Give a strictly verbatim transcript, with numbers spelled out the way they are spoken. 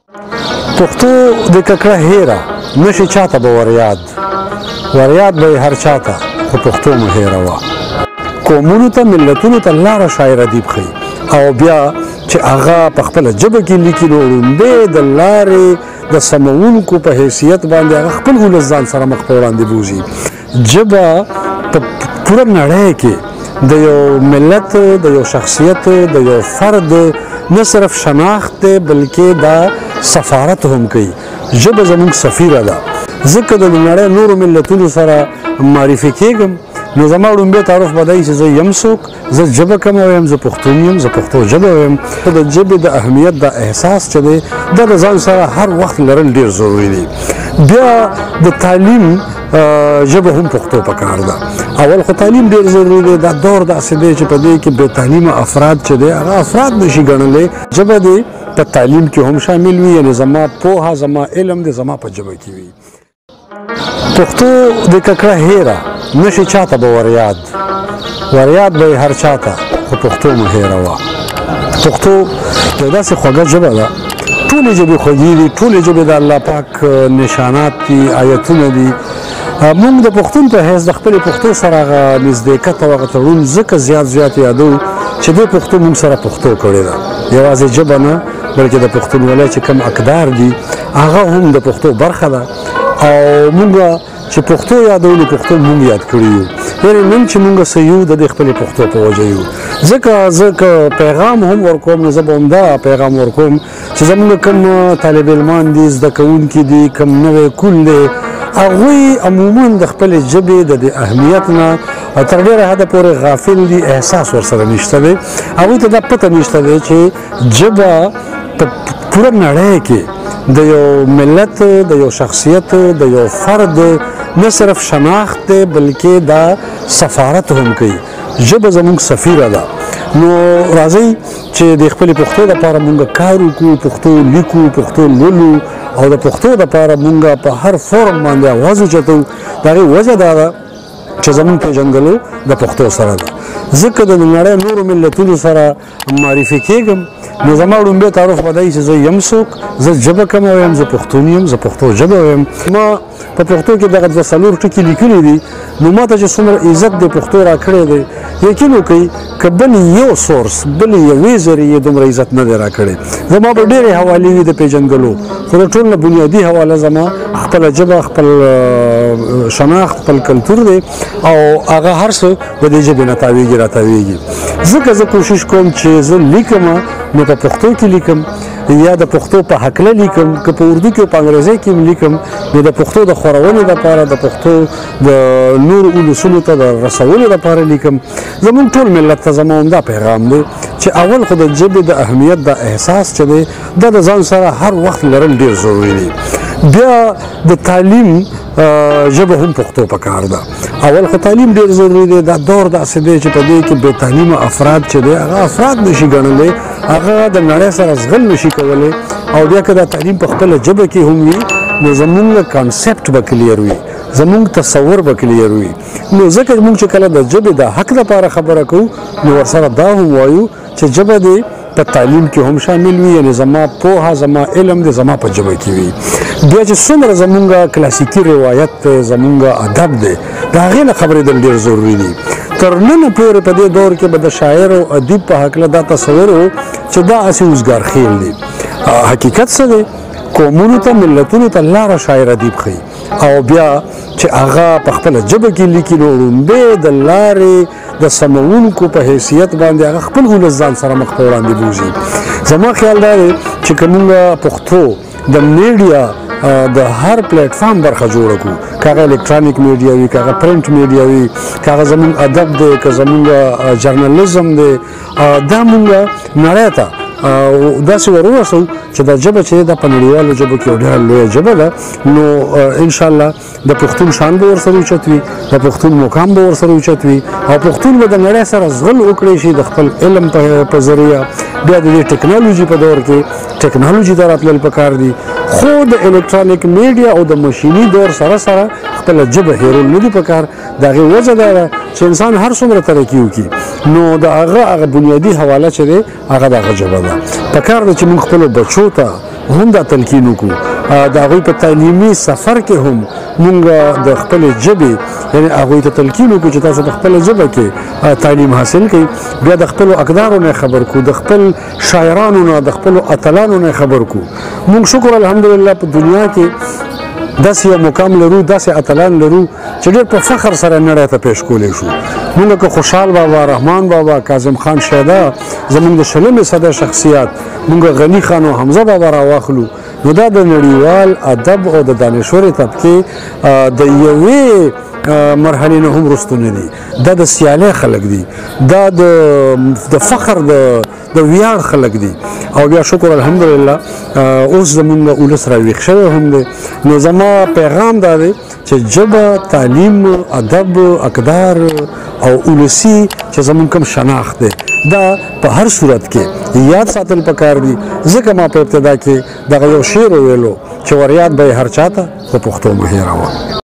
پښتو د ککړه هیره نشي چاته به وریاد وریاد به هر چاته خو پښتو مه هیروه. قومونو ته ملتونو ته لاره شاعر ادیب ښیي او بیا چې هغه په خپله ژبه کې لیکي نو وړومبی د لارې د سموونکو په حیثیت باندې هغه خپل ولس ځان سره مخ په وړاندې بوځي. ژبه په پوره نړۍ کې د یو ملت د یو شخصیت د یو فرد نه صرف شناخت دی بلکې دا سفارت هم کوي. ژبه زموږ سفیره ده. ځکه د نړۍ نورو ملتونو سره معرفي کېږم نو زما وړومبی تعارف به دی چې زه یم څوک، زه ژبه کومه ویم، زه پښتون یم، زه پښتو ژبه ویم. د ژبې د اهمیت د احساس چې دی دا د ځان سره هر وخت لرل ډېر ضروري دی. بیا د تعلیم ژبه هم پښتو پکار ده. اول خو تعلیم ډېر ضروري دی. دا دور داسې دی چې په دې کې بې تعلیمه افراد چې دی هغه افراد نشي ګڼلی. ژبه دې په تعلیم کې هم شامل وي، یعنې زما پوهه زما علم دې زما په ژبه کې وي. پښتو د ککړه هیره نشي چاته به وریاد وریاد به هر چاته خو پښتو مه هیروه. پښتو یو داسې خوږه ژبه ده. ټولې ژبې خوږې دي، ټولې ژبې د الله پاک نشانات دي، آیتونه دي. موږ د پښتون په حیث د خپلې پښتو سره هغه نزدېکت او هغه تړون ځکه زیات زیات یادوو چې دې پښتو موږ سره پښتو کړې ده. یوازې ژبه نه بلکې د پښتونولۍ چې کوم اقدار دي هغه هم د پښتو برخه ده. او موږ چې پښتو یادو نو پښتو موږ یاد کړي یو. یعنې نن چې موږ څه یو د دې خپلې پښتو په وجه یو. ځکه زه که پیغام هم ورکوم نو زه به همدا پیغام ورکوم چې زموږ کوم طالب علمان دي، زده کوونکي دي، کوم نوی کول دی، هغوی عموما د خپلې ژبې د دې اهمیت نه تر ډېره حده پورې غافل دي، احساس ورسره نشته دی. هغوی ته دا پته نشته دی چې ژبه په پوره نړۍ کې د یو ملت د یو شخصیت د یو فرد نه صرف شناخت دی بلکې دا سفارت هم کوي. ژبه زموږ سفیره ده. نو راځئ چې د خپلې پښتو دپاره مونږ کار وکړو، پښتو لیکو، پښتو لولو او د پښتو دپاره مونږ په هر فورم باندې اواز اوچتو. د هغې وجه دا ده چې زموږ پېژندګلو د پښتو سره ده. ځکه د نړۍ نورو ملتونو سره معرفي کېږم نو زما وړومبی تعارف به دی چې زه یم څوک، زه ژبه کومه ویم، زه پښتون یم، زه پښتو ژبه ویم. ما په پښتو کې دغه دوه څلور ټکي لیکلي دي نو ما ته چې څومره عزت د پښتو راکړی دی یقین وکړئ که بل یو سورس بل یوې ذریعې دومره عزت نه دی راکړی. زما به ډېرې حوالې وي د پېژندګلو خو د ټول نه بنیادي حواله زما خپله ژبه، خپل شناخت، خپل کلتور دی او هغه هر څه د دې ژبې نه تاویږي راتاویږي. ځکه زه کوشش کوم چې زه لیکم نو په پښتو کې لیکم یا د پښتو په هکله لیکم، که په اردو کې او په انګریزۍ کې هم لیکم نو د پښتو د خورونې دپاره، د پښتو د نورو اولسونو ته د رسولو دپاره لیکم. زموږ ټول ملت ته زما همدا پیغام دی چې اول خو د ژبې د اهمیت د احساس چې دی دا د ځان سره هر وخت لرل ډېر ضروري دی. بیا د تعلیم ژبه هم پښتو پکار ده. اول خو تعلیم ډېر ضروري دی. دا دور داسې دی چې په دې کې بې تعلیمه افراد چې دی هغه افراد نشي ګڼلی، هغه د نړۍ سره زغل نشي کولی. او بیا که دا تعلیم په خپله ژبه کې هم وي نو زموږ کانسپټ به کلیر وي، زموږ تصور به کلیر وي. نو ځکه موږ چې کله د ژبې د حق لپاره خبره کوو نو ورسره دا هم وایو چې ژبه دې په تعلیم کې هم شامل وي، یعنې زما پوهه زما علم دې زما په ژبه کې وي. بیا چې څومره زموږ کلاسیکي روایت دی، زموږ ادب دی، د هغې نه خبرېدل ډېر ضروري دي. تر ننه پورې په دې دور کې به د شاعر او ادیب په هکله دا تصور و چې دا هسې اوزګار خیل دی. حقیقت څه دی؟ قومونو ته ملتونو ته لاره شاعر ادیب ښیي او بیا چې هغه په خپله ژبه کې لیکي نو وړومبی د لارې د سموونکو په حیثیت باندې هغه خپل ولس ځان سره مخ په وړاندې بوځي. زما خیال دا دی چې که موږ پښتو د میډیا د هر پلیټفارم برخه جوړه کړو، که هغه الکترانیک میډیا وي، که هغه پرنټ میډیا وي، که هغه زموږ ادب دی، که زموږ جرنالیزم دی، دا موږ نړۍ ته داسې ور ورسوو چې دا ژبه چې دا په نړیوالو ژبو کې یو ډېره لویه ژبه ده. نو انشاءالله د پښتون شان به ورسره اوچت وي، د پښتون مقام به ورسره اوچت وي او پښتون به د نړۍ سره زغل وکړی شي د خپل علم په ذریعه. بیا د دې ټکنالوژي په دور کې ټکنالوژي ته راتلل پکار دي، خو د الکترانیک میډیا او د مشیني دور سره سره خپله ژبه هېرول نه دي پکار. د هغې وجه دا ده چې انسان هر څومره ترقي وکړي نو د هغه هغه بنیادي حواله چې دی هغه د هغه ژبه ده. پکار ده چې موږ خپلو بچو ته هم دا تلقین وکړو د هغوی په تعلیمي سفر کې هم مونږ د خپلې ژبې یعنې هغوی ته تلقین وکړو چې تاسو په خپله ژبه کې تعلیم حاصل کړئ بیا د خپلو اقدارو نه خبر کړو د خپل شاعرانو نه د خپلو اتلانو نه خبر کړو مونږ شکر الحمدلله په دنیا کې داسې یو مقام لرو داسې اتلان لرو چې ډېر په فخر سره نړۍ ته پیش کولی شو مونږ که خوشحال بابا رحمان بابا کاظم خان شیدا زمونږ د شلمې صده شخصیات مونږ غني خان او حمزه بابا راواخلو نو دا د نړیوال ادب او د دانشورې طبقې د یوې مرحلې نه هم وروسته نه دي دا د سیالۍ خلک دي دا د فخر د ویاړ خلک دي او بیا شکر الحمدلله اوس زمونږ ولس راویښ شوی هم دی نو زما پیغام دا دی چې ژبه تعلیم ادب اقدار او ولسي چې زمونږ کوم شناخت دی دا په هر صورت کې یاد ساتل پکار دي ځکه ما په ابتدا کې دغه یو شعر ویلو چې وریاد به یې هر چاته خو پښتو مه هېروه